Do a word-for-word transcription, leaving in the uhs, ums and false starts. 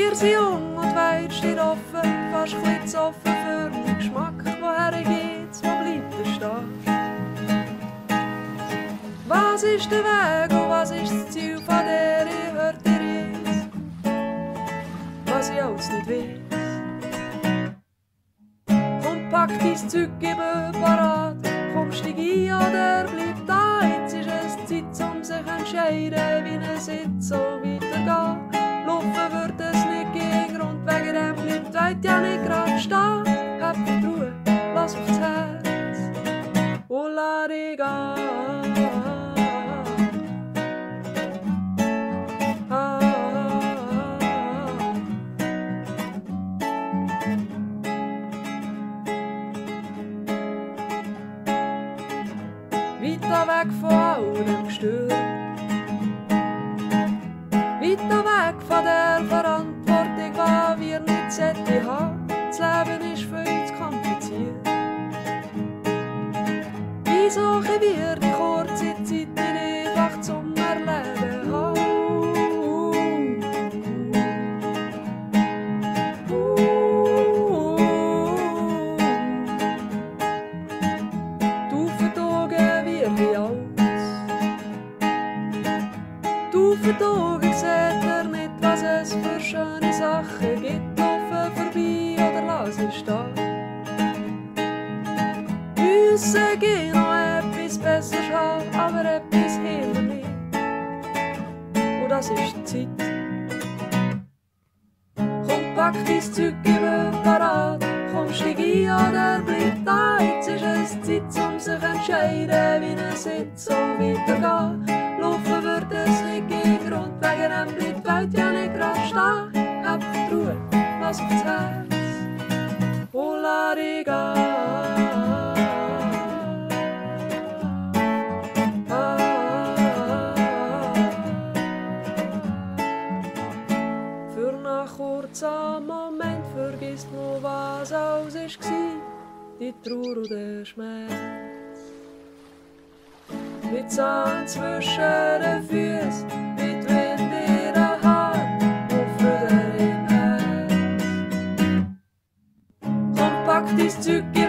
Wir sind jung und weit steht offen, fast ein bisschen offen für den Geschmack. Woher geht's, wo bleibt der Start? Was ist der Weg und was ist das Ziel von der ich hört dir jetzt? Was ich alles nicht weiss. Komm, pack dein Zeug, gib parat. Komm, steig ein oder bleib da. Jetzt ist es Zeit, um sich entscheiden, wie es jetzt so weitergeht. Laufen wird es nicht gegen Grund, wegen dem bleibt weit ja nicht grad stehen. Hab Ruhe, lass aufs Herz und lass dich gehen. Ah, weiter weg von allem Gestör. Weiter weg von der Verantwortung, die wir nicht sollten haben. Das Leben ist für uns kompliziert. Wie suchen wir die kurze Zeit nicht einfach zum Erleben haben? Du verdogen wir wie alles. Du verdogen seht ihr nicht, was es für schöne Sachen gibt. Laufen vorbei oder lass es stehen. Müssen gehen noch etwas besser schauen, aber etwas hilft nicht. Und das ist die Zeit. Komm, pack dein Zeug, gib parat. Komm, steig ein oder bleib da. Jetzt ist es Zeit, um sich entscheiden, wie es jetzt so weitergeht. Laufen wird es nicht gegen Grund, wegen dem bleibt die Welt ja nicht grad stehen. Hab Ruhe, lass aufs Herz und lass dich gehen. Für einen kurzen Moment vergisst man, was alles war, die Trauer und der Schmerz. Mit Sand zwischen den Füßen, mit Wind in den Haaren und Freude im Herz. Komm, pack dein Zeug.